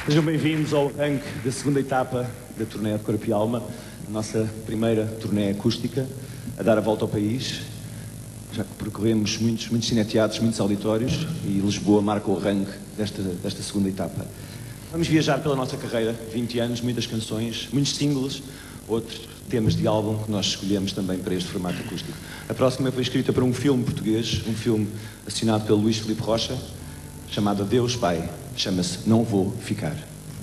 Sejam bem-vindos ao arranque da segunda etapa da turnê de Corpo e Alma, a nossa primeira turnê acústica, a dar a volta ao país. Já que percorremos muitos cineteatros, muitos auditórios, e Lisboa marca o arranque desta segunda etapa. Vamos viajar pela nossa carreira, 20 anos, muitas canções, muitos singles, outros temas de álbum que nós escolhemos também para este formato acústico. A próxima foi escrita para um filme português, um filme assinado pelo Luís Filipe Rocha, chamado Deus Pai. Chama-se Não Vou Ficar.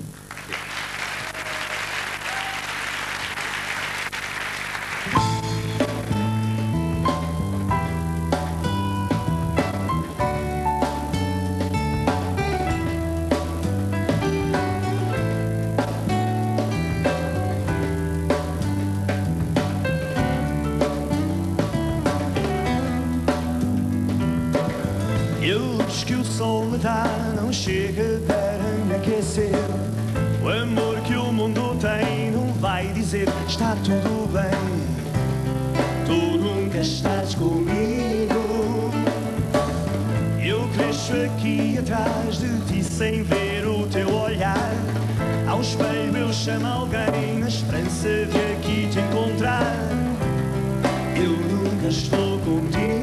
E a luz que o sol me dá não chega para me aquecer. O amor que o mundo tem não vai dizer está tudo bem. Tu nunca estás comigo. Eu cresço aqui atrás de ti sem ver o teu olhar. Ao espelho eu chamo alguém na esperança de aqui te encontrar. Eu nunca estou contigo.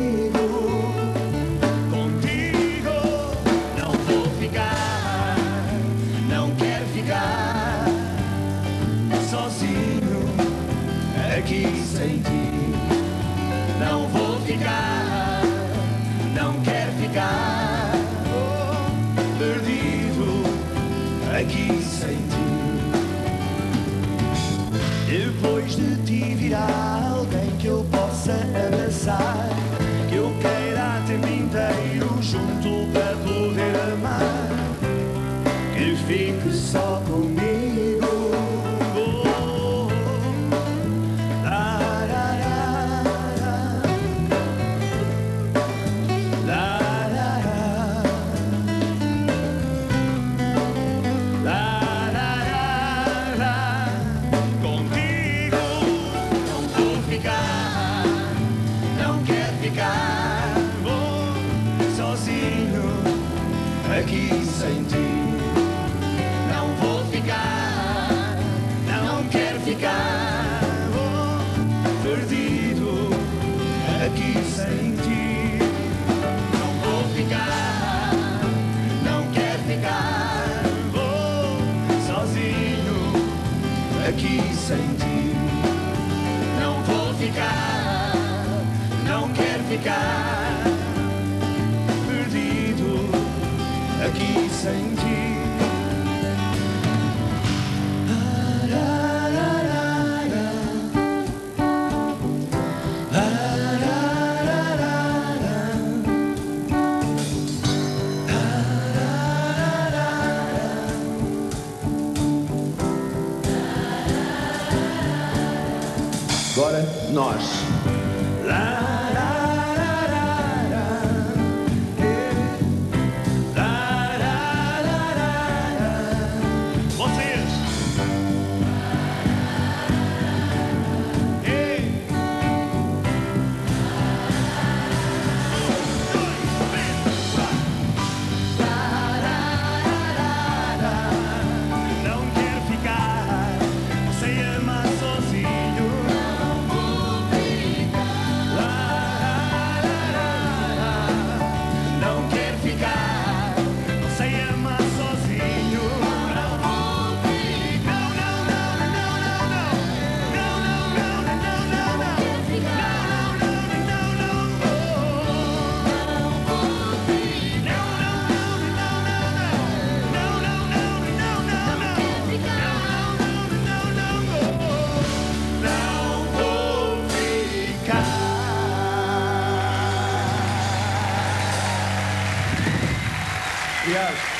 Aqui sem ti, não vou ficar, não quero ficar, perdido aqui sem ti. Depois de ti virá alguém que eu possa abraçar, que eu queira o tempo inteiro junto para poder amar, que fique só comigo. Aqui sem ti, não vou ficar, não quero ficar, perdido. Aqui sem ti, não vou ficar, não quero ficar, sozinho. Aqui sem ti, não vou ficar, não quero ficar. Aqui sem ti. Agora, nós. Obrigado.